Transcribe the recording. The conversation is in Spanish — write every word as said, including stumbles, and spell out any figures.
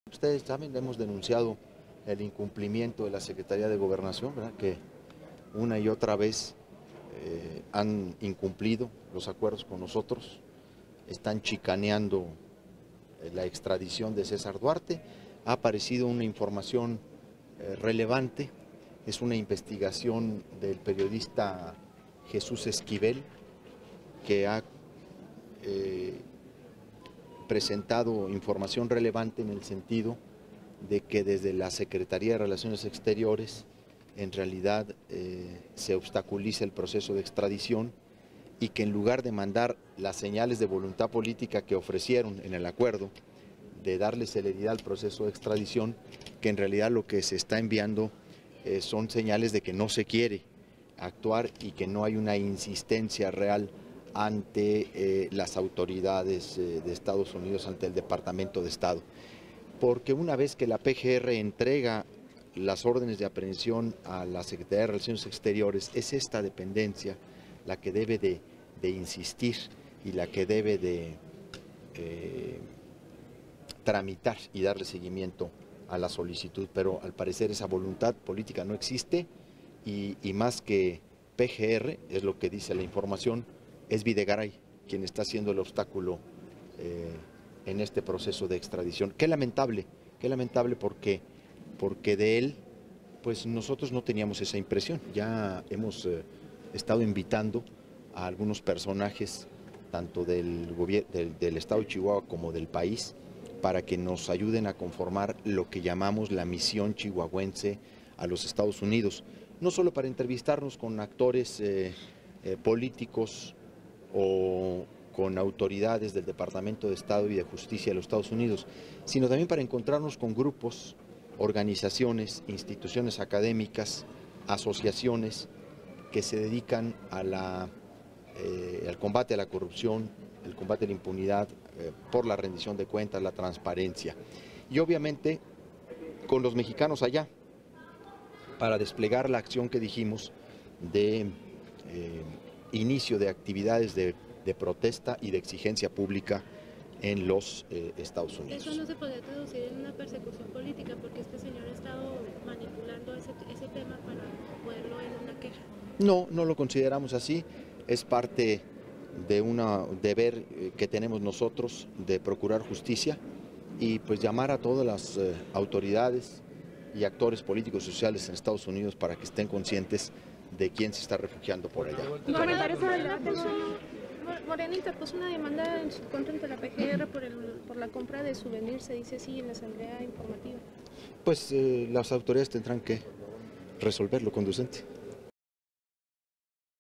Ustedes saben, hemos denunciado el incumplimiento de la Secretaría de Gobernación, ¿verdad?, que una y otra vez eh, han incumplido los acuerdos con nosotros, están chicaneando eh, la extradición de César Duarte. Ha aparecido una información eh, relevante, es una investigación del periodista Jesús Esquivel, que ha eh, presentado información relevante en el sentido de que desde la Secretaría de Relaciones Exteriores en realidad eh, se obstaculiza el proceso de extradición y que en lugar de mandar las señales de voluntad política que ofrecieron en el acuerdo de darle celeridad al proceso de extradición, que en realidad lo que se está enviando eh, son señales de que no se quiere actuar y que no hay una insistencia real ante eh, las autoridades eh, de Estados Unidos, ante el Departamento de Estado. Porque una vez que la P G R entrega las órdenes de aprehensión a la Secretaría de Relaciones Exteriores, es esta dependencia la que debe de, de insistir y la que debe de eh, tramitar y darle seguimiento a la solicitud, pero al parecer esa voluntad política no existe y, y más que P G R, es lo que dice la información, es Videgaray quien está siendo el obstáculo eh, en este proceso de extradición. Qué lamentable, qué lamentable porque, porque de él, pues nosotros no teníamos esa impresión. Ya hemos eh, estado invitando a algunos personajes, tanto del, del, del Estado de Chihuahua como del país, para que nos ayuden a conformar lo que llamamos la misión chihuahuense a los Estados Unidos. No solo para entrevistarnos con actores eh, eh, políticos o con autoridades del Departamento de Estado y de Justicia de los Estados Unidos, sino también para encontrarnos con grupos, organizaciones, instituciones académicas, asociaciones que se dedican a la, eh, al combate a la corrupción, el combate a la impunidad, eh, por la rendición de cuentas, la transparencia. Y obviamente con los mexicanos allá, para desplegar la acción que dijimos de eh, inicio de actividades de, de protesta y de exigencia pública en los eh, Estados Unidos. Eso no se podría traducir en una persecución política, porque este señor ha estado manipulando ese, ese tema para poderlo en una queja. No, no lo consideramos así, es parte de un deber que tenemos nosotros de procurar justicia y pues llamar a todas las eh, autoridades y actores políticos y sociales en Estados Unidos para que estén conscientes de quién se está refugiando por allá. Morena interpuso una demanda en su contra ante la P G R por, el, por la compra de souvenirs, se dice así en la asamblea informativa. Pues eh, las autoridades tendrán que resolver lo conducente.